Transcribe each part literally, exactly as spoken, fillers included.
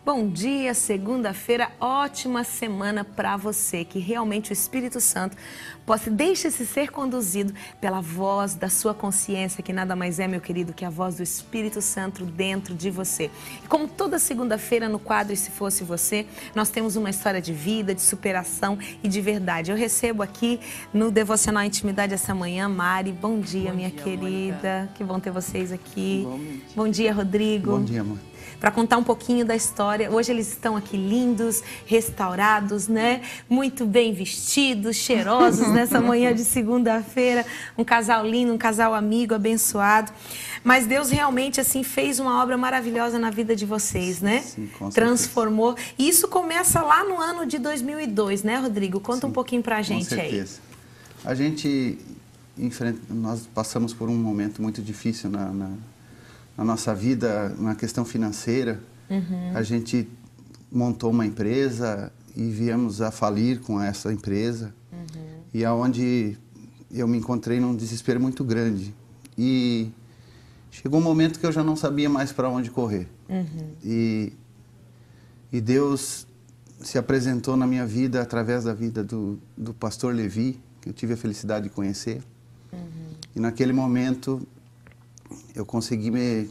Bom dia, segunda-feira, ótima semana para você, que realmente o Espírito Santo possa, deixe-se ser conduzido pela voz da sua consciência, que nada mais é, meu querido, que a voz do Espírito Santo dentro de você. E como toda segunda-feira no quadro E Se Fosse Você, nós temos uma história de vida, de superação e de verdade. Eu recebo aqui no Devocional Intimidade essa manhã, Mari. Bom dia, bom minha dia, querida. Mônica. Que bom ter vocês aqui. Igualmente. Bom dia, Rodrigo. Bom dia, amor. Para contar um pouquinho da história. Hoje eles estão aqui lindos, restaurados, né? Muito bem vestidos, cheirosos nessa manhã de segunda-feira. Um casal lindo, um casal amigo, abençoado. Mas Deus realmente assim fez uma obra maravilhosa na vida de vocês, né? Sim, com certeza. Transformou. E isso começa lá no ano de dois mil e dois, né, Rodrigo? Conta Sim, um pouquinho pra gente aí. Com certeza. Aí. A gente, nós passamos por um momento muito difícil na... na... na nossa vida, na questão financeira. Uhum. A gente montou uma empresa e viemos a falir com essa empresa. Uhum. E aonde eu me encontrei num desespero muito grande. E chegou um momento que eu já não sabia mais para onde correr. Uhum. E, e Deus se apresentou na minha vida através da vida do, do pastor Levi, que eu tive a felicidade de conhecer. Uhum. E naquele momento eu consegui me,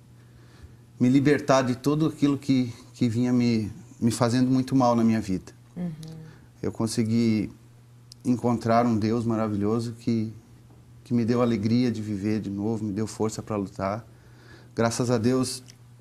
me libertar de tudo aquilo que, que vinha me, me fazendo muito mal na minha vida. Uhum. Eu consegui encontrar um Deus maravilhoso que, que me deu alegria de viver de novo, me deu força para lutar. Graças a Deus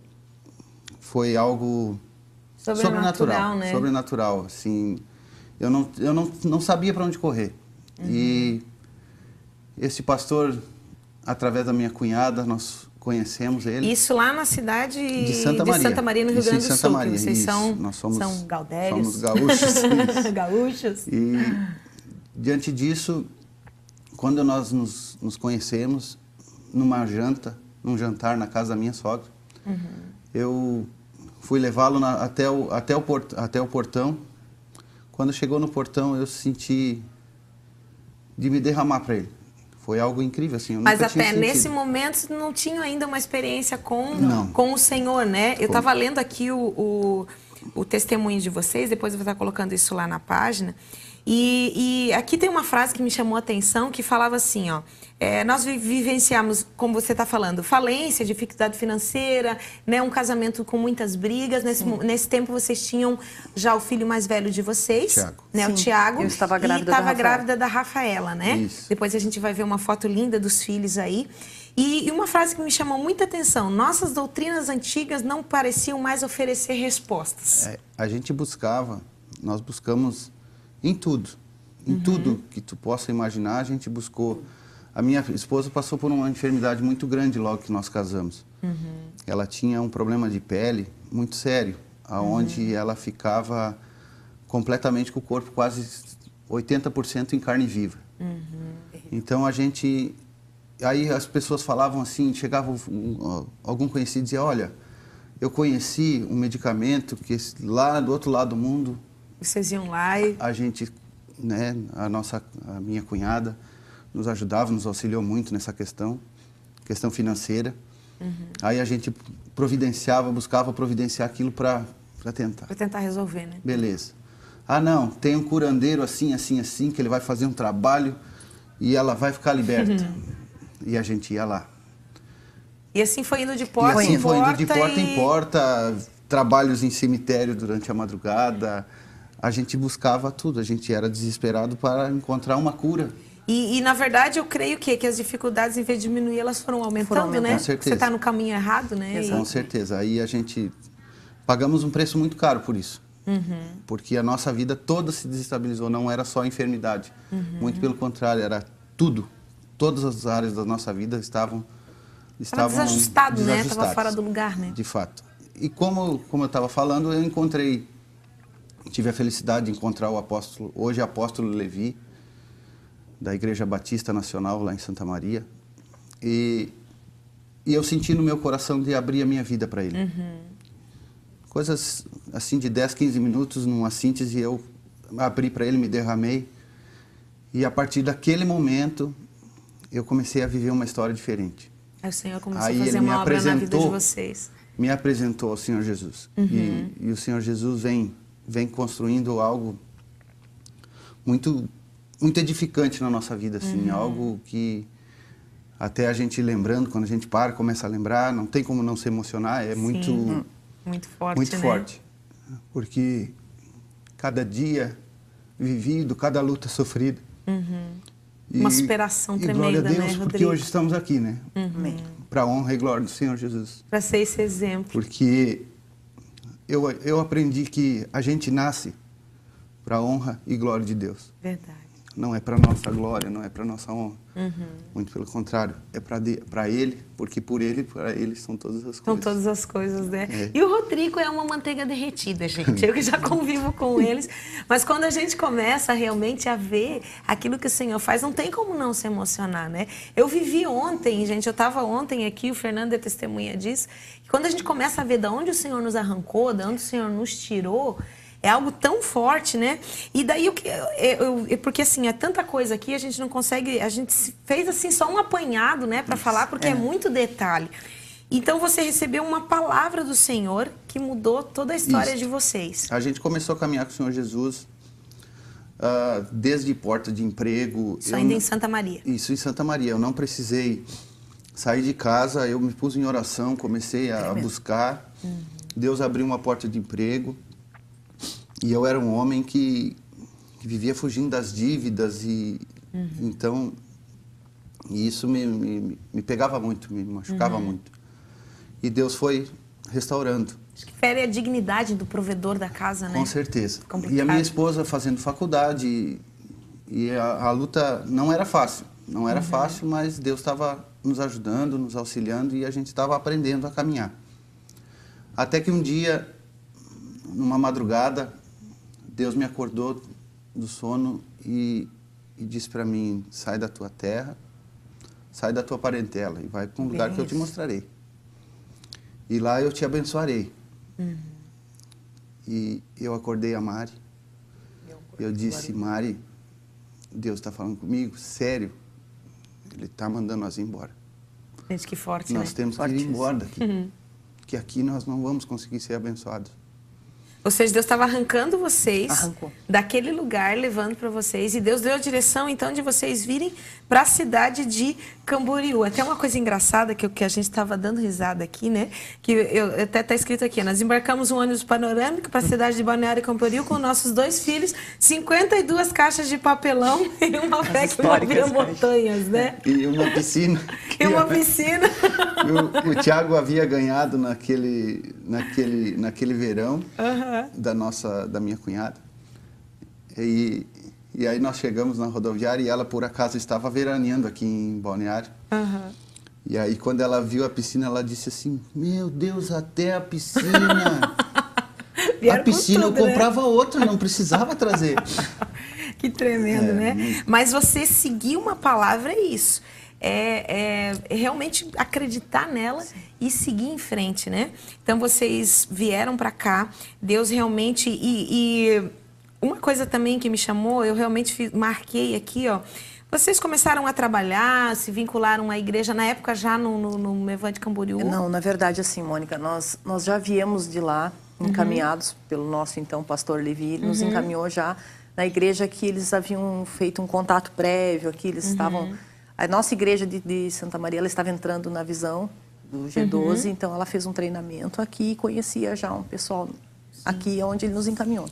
foi algo sobrenatural, sobrenatural, né? Sobrenatural, assim, eu não, eu não, não sabia para onde correr. Uhum. E esse pastor, através da minha cunhada, nós conhecemos ele. Isso lá na cidade de Santa Maria, de Santa Maria no Rio isso, Grande do Santa Sul. Maria, Vocês isso. são, nós somos, são gaudérios. Somos gaúchos. Gaúchos. E diante disso, quando nós nos, nos conhecemos, numa janta, num jantar na casa da minha sogra, uhum. eu fui levá-lo até, o, até, o port, até o portão. Quando chegou no portão, eu senti de me derramar para ele. Foi algo incrível, assim, eu Mas nunca até tinha nesse momento não tinha ainda uma experiência com, não. com o Senhor, né? Eu Foi. estava lendo aqui o, o, o testemunho de vocês, depois eu vou estar colocando isso lá na página. E, e aqui tem uma frase que me chamou a atenção, que falava assim, ó, é, nós vivenciamos, como você está falando, falência, dificuldade financeira, né, um casamento com muitas brigas. Nesse, nesse tempo vocês tinham já o filho mais velho de vocês, Tiago. né, Sim, o Tiago. Eu estava grávida, e estava da, grávida da Rafaela, né? Isso. Depois a gente vai ver uma foto linda dos filhos aí. E, e uma frase que me chamou muita atenção, nossas doutrinas antigas não pareciam mais oferecer respostas. É, a gente buscava, nós buscamos em tudo, em uhum. tudo que tu possa imaginar, a gente buscou. A minha esposa passou por uma enfermidade muito grande logo que nós casamos. Uhum. Ela tinha um problema de pele muito sério, aonde uhum. ela ficava completamente com o corpo quase oitenta por cento em carne viva. Uhum. Então a gente... Aí as pessoas falavam assim, chegava um, algum conhecido e dizia, olha, eu conheci um medicamento que lá do outro lado do mundo... Vocês iam lá e... A gente, né, a nossa, a minha cunhada nos ajudava, nos auxiliou muito nessa questão, questão financeira. Uhum. Aí a gente providenciava, buscava providenciar aquilo para tentar. Para tentar resolver, né? Beleza. Ah, não, tem um curandeiro assim, assim, assim, que ele vai fazer um trabalho e ela vai ficar liberta. Uhum. E a gente ia lá. E assim foi indo de porta e assim em foi porta. indo de porta e... em porta, trabalhos em cemitério durante a madrugada. A gente buscava tudo, a gente era desesperado para encontrar uma cura. E, e na verdade, eu creio que, que as dificuldades, em vez de diminuir, elas foram aumentando, foram aumentando. né? Com certeza. Você está no caminho errado, né? E... Com certeza. Aí a gente... Pagamos um preço muito caro por isso. Uhum. Porque a nossa vida toda se desestabilizou, não era só a enfermidade. Uhum. Muito pelo contrário, era tudo. Todas as áreas da nossa vida estavam... Estava desajustado, né? Estava fora do lugar, né? De fato. E como, como eu estava falando, eu encontrei... Tive a felicidade de encontrar o apóstolo, hoje apóstolo Levi, da Igreja Batista Nacional, lá em Santa Maria. E, e eu senti no meu coração de abrir a minha vida para ele. Uhum. Coisas assim de dez, quinze minutos, numa síntese, eu abri para ele, me derramei. E a partir daquele momento, eu comecei a viver uma história diferente. Aí o Senhor começou Aí a fazer ele me uma obra na vida de apresentou vocês. me apresentou ao Senhor Jesus. Uhum. E, e o Senhor Jesus vem, vem construindo algo muito, muito edificante na nossa vida, assim, uhum. algo que até a gente lembrando, quando a gente para, começa a lembrar, não tem como não se emocionar, é Sim. muito, muito forte, muito né? forte, porque cada dia vivido, cada luta sofrida. Uhum. E, uma superação e tremenda, glória a Deus, né, porque Rodrigo? hoje estamos aqui, né? Uhum. Para a honra e glória do Senhor Jesus. Para ser esse exemplo. Porque eu, eu aprendi que a gente nasce para a honra e glória de Deus. Verdade. Não é para nossa glória, não é para nossa honra. Uhum. Muito pelo contrário, é para Ele, porque por Ele, para Ele são todas as coisas. São todas as coisas, né? É. E o Rodrigo é uma manteiga derretida, gente. Eu que já convivo com eles. Mas quando a gente começa realmente a ver aquilo que o Senhor faz, não tem como não se emocionar, né? Eu vivi ontem, gente, eu estava ontem aqui, o Fernando é testemunha disso, e quando a gente começa a ver de onde o Senhor nos arrancou, de onde o Senhor nos tirou, é algo tão forte, né? E daí, eu, eu, eu, porque assim, é tanta coisa aqui, a gente não consegue, a gente fez assim só um apanhado, né, para falar, porque é. é muito detalhe. Então, você recebeu uma palavra do Senhor que mudou toda a história Isso. de vocês. A gente começou a caminhar com o Senhor Jesus uh, desde porta de emprego. Isso ainda não... em Santa Maria. Isso, em Santa Maria. Eu não precisei sair de casa, eu me pus em oração, comecei a é buscar. Uhum. Deus abriu uma porta de emprego. E eu era um homem que, que vivia fugindo das dívidas e uhum. então e isso me, me, me pegava muito, me machucava uhum. muito. E Deus foi restaurando. Acho que fere a dignidade do provedor da casa, né? Com certeza. Complicado. E a minha esposa fazendo faculdade e, e a, a luta não era fácil, não era uhum. fácil, mas Deus estava nos ajudando, nos auxiliando e a gente estava aprendendo a caminhar. Até que um dia, numa madrugada, Deus me acordou do sono e, e disse para mim, sai da tua terra, sai da tua parentela e vai para um lugar Bem que eu te mostrarei. E lá eu te abençoarei. Uhum. E eu acordei a Mari. Eu, eu disse, Mari, Deus está falando comigo, sério, Ele está mandando nós ir embora. Gente, que forte, Nós né? temos Forte que ir embora isso. daqui. Uhum. Que aqui nós não vamos conseguir ser abençoados. Ou seja, Deus estava arrancando vocês Arrancou. daquele lugar, levando para vocês. E Deus deu a direção, então, de vocês virem para a cidade de Camboriú. Até uma coisa engraçada que, que a gente estava dando risada aqui, né? Que eu, até está escrito aqui, nós embarcamos um ônibus panorâmico para a cidade de Balneário Camboriú com nossos dois filhos, cinquenta e duas caixas de papelão e uma fé que movia montanhas, né? E uma piscina. E uma piscina. o, o Tiago havia ganhado naquele, naquele, naquele verão. Uhum. Da nossa, da minha cunhada. E, e aí nós chegamos na rodoviária e ela, por acaso, estava veraneando aqui em Balneário. Uhum. E aí, quando ela viu a piscina, ela disse assim, meu Deus, até a piscina. a piscina tudo, eu comprava né? outra, não precisava trazer. Que tremendo, é, né? Muito... Mas você seguir uma palavra é isso. É, é realmente acreditar nela Sim. e seguir em frente, né? Então, vocês vieram para cá, Deus realmente... E, e uma coisa também que me chamou, eu realmente fiz, marquei aqui, ó. Vocês começaram a trabalhar, se vincularam à igreja, na época já no, no, no Mevan de Camboriú? Não, na verdade, assim, Mônica, nós, nós já viemos de lá, encaminhados uhum. pelo nosso, então, pastor Levi, ele uhum. nos encaminhou já na igreja que eles haviam feito um contato prévio, aqui eles uhum. estavam... A nossa igreja de, de Santa Maria, ela estava entrando na visão do G doze, uhum. então ela fez um treinamento aqui e conhecia já um pessoal Sim. aqui onde ele nos encaminhou.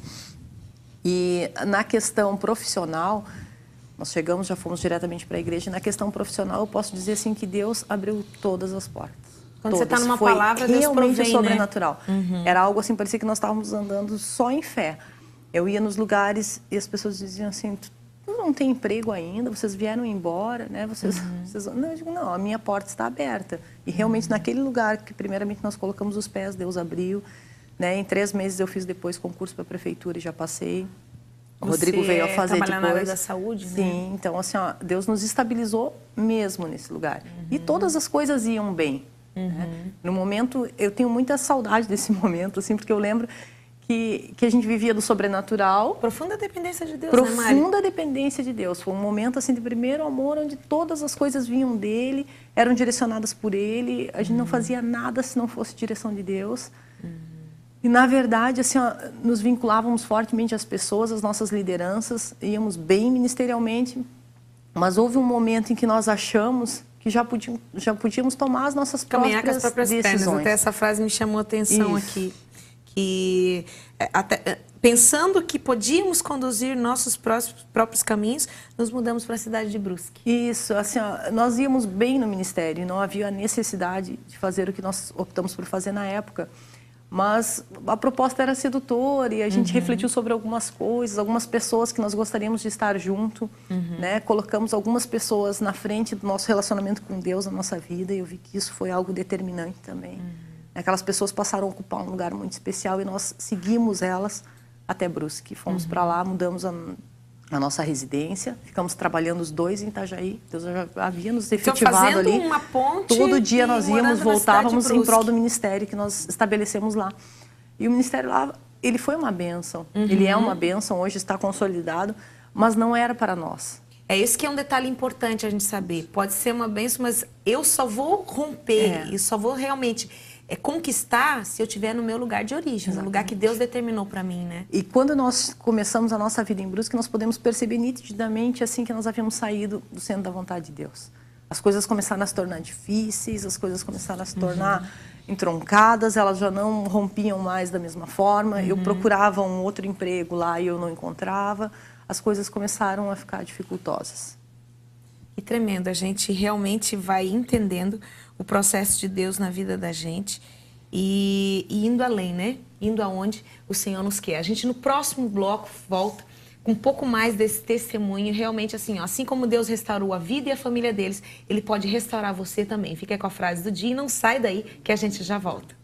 E na questão profissional, nós chegamos, já fomos diretamente para a igreja, e na questão profissional eu posso dizer assim que Deus abriu todas as portas. Quando todas. você está numa Foi palavra, Deus realmente provém, sobrenatural. Né? Uhum. Era algo assim, parecia que nós estávamos andando só em fé. Eu ia nos lugares e as pessoas diziam assim... não tem emprego ainda, vocês vieram embora, né? Vocês, uhum. vocês, não, eu digo, não, a minha porta está aberta. E realmente uhum. naquele lugar que primeiramente nós colocamos os pés, Deus abriu, né? Em três meses eu fiz depois concurso para a prefeitura e já passei. O Você Rodrigo veio a fazer depois. Na área da saúde, né? Sim, então assim, ó, Deus nos estabilizou mesmo nesse lugar. Uhum. E todas as coisas iam bem. Uhum. Né? No momento, eu tenho muita saudade desse momento, assim, porque eu lembro que, que a gente vivia do sobrenatural. Profunda dependência de Deus, Profunda né, Mari? dependência de Deus. Foi um momento assim de primeiro amor, onde todas as coisas vinham dele, eram direcionadas por ele. A gente uhum. não fazia nada se não fosse direção de Deus. Uhum. E, na verdade, assim, ó, nos vinculávamos fortemente às pessoas, às nossas lideranças, íamos bem ministerialmente, mas houve um momento em que nós achamos que já podíamos, já podíamos tomar as nossas Caminhar próprias, com as próprias decisões. pernas. Até essa frase me chamou a atenção Isso. aqui. Que, até, pensando que podíamos conduzir nossos próprios, próprios caminhos, nos mudamos para a cidade de Brusque. Isso, assim, ó, nós íamos bem no ministério, não havia a necessidade de fazer o que nós optamos por fazer na época. Mas a proposta era sedutora e a gente uhum. refletiu sobre algumas coisas, algumas pessoas que nós gostaríamos de estar junto, uhum. né? Colocamos algumas pessoas na frente do nosso relacionamento com Deus, na nossa vida, e eu vi que isso foi algo determinante também. Uhum. Aquelas pessoas passaram a ocupar um lugar muito especial e nós seguimos elas até Brusque. Fomos uhum. para lá, mudamos a, a nossa residência, ficamos trabalhando os dois em Itajaí. Deus já havia nos efetivado então, ali. Uma ponte Todo dia nós íamos, voltávamos em prol do Brusque. ministério que nós estabelecemos lá. E o ministério lá, ele foi uma bênção. Uhum. Ele é uma bênção, hoje está consolidado, mas não era para nós. É esse que é um detalhe importante a gente saber. Pode ser uma bênção, mas eu só vou romper é. e só vou realmente... É conquistar se eu estiver no meu lugar de origem, Exatamente. No lugar que Deus determinou para mim, né? E quando nós começamos a nossa vida em Brusque, nós podemos perceber nitidamente assim que nós havíamos saído do centro da vontade de Deus. As coisas começaram a se tornar difíceis, as coisas começaram a se tornar uhum. entroncadas, elas já não rompiam mais da mesma forma. Uhum. Eu procurava um outro emprego lá e eu não encontrava. As coisas começaram a ficar dificultosas. Que tremendo, a gente realmente vai entendendo o processo de Deus na vida da gente e, e indo além, né? Indo aonde o Senhor nos quer. A gente no próximo bloco volta com um pouco mais desse testemunho, realmente assim, ó, assim como Deus restaurou a vida e a família deles, Ele pode restaurar você também. Fica com a frase do dia e não sai daí que a gente já volta.